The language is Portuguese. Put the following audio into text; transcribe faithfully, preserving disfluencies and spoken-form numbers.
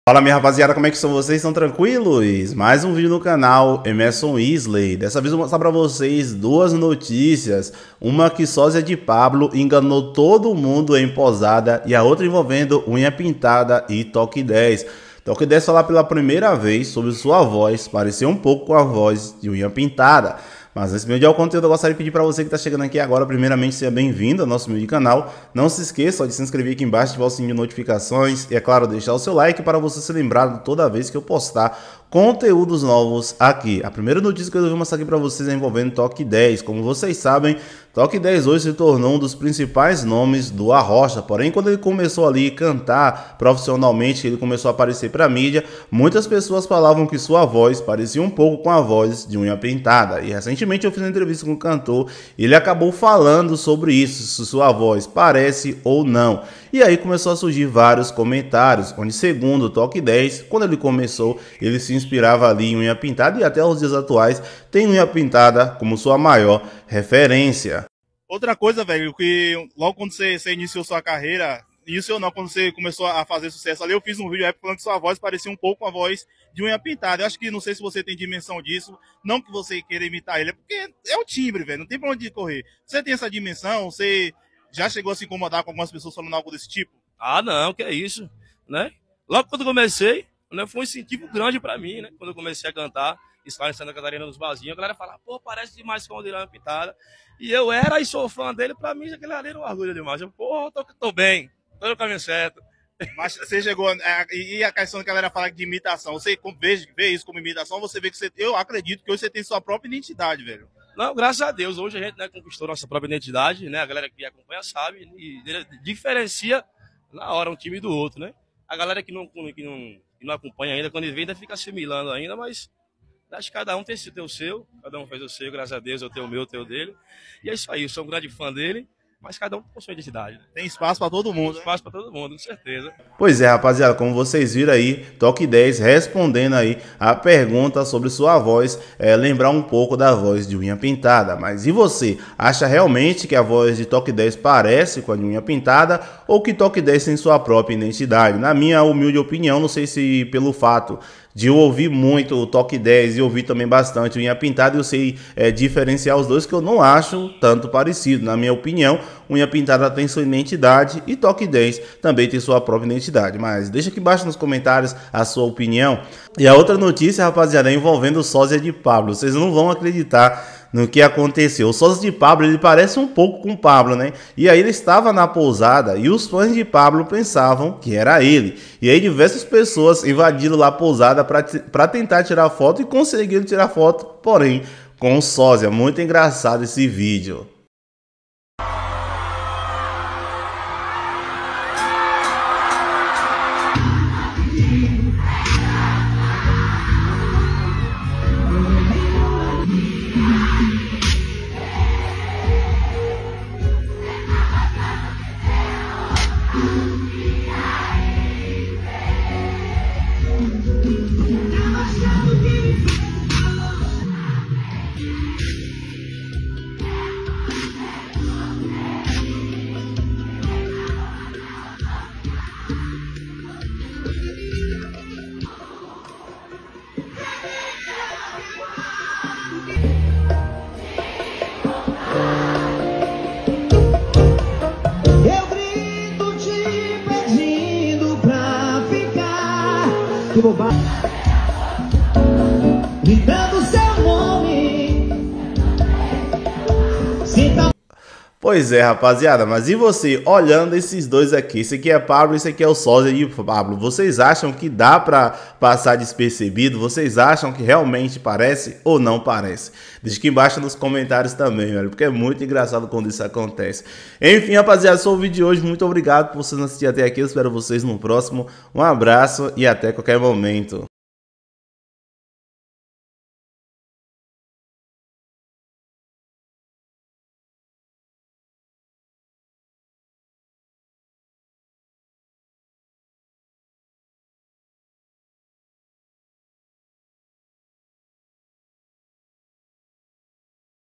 Fala minha rapaziada, como é que são vocês? Estão tranquilos? Mais um vídeo no canal Emerson Isley. Dessa vez eu vou mostrar pra vocês duas notícias. Uma que sósia de Pablo enganou todo mundo em posada e a outra envolvendo unha pintada e Toque dez. Toque dez falar pela primeira vez sobre sua voz, parecer um pouco com a voz de unha pintada. Mas antes de vídeo ao conteúdo, eu gostaria de pedir para você que está chegando aqui agora, primeiramente, seja bem-vindo ao nosso humilde canal. Não se esqueça de se inscrever aqui embaixo, ativar o sininho de notificações e, é claro, deixar o seu like para você ser lembrado toda vez que eu postar conteúdos novos aqui. A primeira notícia que eu vou mostrar aqui para vocês é envolvendo Toque dez. Como vocês sabem, Toque dez hoje se tornou um dos principais nomes do Arrocha. Porém, quando ele começou ali a cantar profissionalmente, ele começou a aparecer para a mídia, muitas pessoas falavam que sua voz parecia um pouco com a voz de unha pintada. E recentemente eu fiz uma entrevista com o cantor e ele acabou falando sobre isso, se sua voz parece ou não. E aí começou a surgir vários comentários, onde segundo o Toque dez, quando ele começou, ele se inspirava ali em unha pintada e até os dias atuais tem unha pintada como sua maior referência. Outra coisa, velho, que logo quando você, você iniciou sua carreira, iniciou não, quando você começou a fazer sucesso ali, eu fiz um vídeo aí falando que sua voz parecia um pouco com a voz de unha pintada. Eu acho que, não sei se você tem dimensão disso, não que você queira imitar ele, é porque é o timbre, velho, não tem pra onde correr. Você tem essa dimensão, você já chegou a se incomodar com algumas pessoas falando algo desse tipo? Ah, não, que é isso, né? Logo quando eu comecei, né, foi um incentivo grande pra mim, né? Quando eu comecei a cantar, isso lá em Santa Catarina, nos barzinhos, a galera falava, pô, parece demais com o Adriano Pintada. E eu era e sou fã dele, pra mim, aquele ali era um orgulho demais. Eu, pô, tô, tô bem, tô no caminho certo. Mas você chegou, é, e a questão que a galera fala de imitação, você vê, vê isso como imitação, você vê que você, eu acredito que hoje você tem sua própria identidade, velho. Não, graças a Deus, hoje a gente, né, conquistou nossa própria identidade, né? A galera que acompanha sabe, e diferencia na hora um time do outro, né? A galera que não, que não, que não acompanha ainda, quando ele vem, ainda fica assimilando ainda, mas acho que cada um tem o seu, cada um fez o seu, graças a Deus, eu tenho o meu, eu tenho o dele. E é isso aí, eu sou um grande fã dele, mas cada um com sua identidade. Né? Tem espaço para todo mundo. Tem espaço para todo mundo, com certeza. Pois é, rapaziada, como vocês viram aí, Toque dez respondendo aí a pergunta sobre sua voz, é, lembrar um pouco da voz de unha pintada. Mas e você, acha realmente que a voz de Toque dez parece com a de unha pintada ou que Toque dez tem sua própria identidade? Na minha humilde opinião, não sei se pelo fato de eu ouvir muito o Toque dez e ouvir também bastante unha pintada, eu sei é, diferenciar os dois, que eu não acho tanto parecido. Na minha opinião, unha pintada tem sua identidade e Toque dez também tem sua própria identidade. Mas deixa aqui embaixo nos comentários a sua opinião. E a outra notícia, rapaziada, é envolvendo o sósia de Pablo. Vocês não vão acreditar no que aconteceu. O sósia de Pablo, ele parece um pouco com Pablo, né? E aí ele estava na pousada e os fãs de Pablo pensavam que era ele. E aí diversas pessoas invadiram lá a pousada para tentar tirar foto e conseguiram tirar foto, porém com o sósia. Muito engraçado esse vídeo. Que bobagem, gritando seu nome. Sinta... Pois é, rapaziada, mas e você, olhando esses dois aqui, esse aqui é Pablo, esse aqui é o sósia de Pablo, vocês acham que dá pra passar despercebido? Vocês acham que realmente parece ou não parece? Deixa aqui embaixo nos comentários também, velho, porque é muito engraçado quando isso acontece. Enfim, rapaziada, esse foi o vídeo de hoje, muito obrigado por vocês assistirem até aqui, eu espero vocês no próximo, um abraço e até qualquer momento.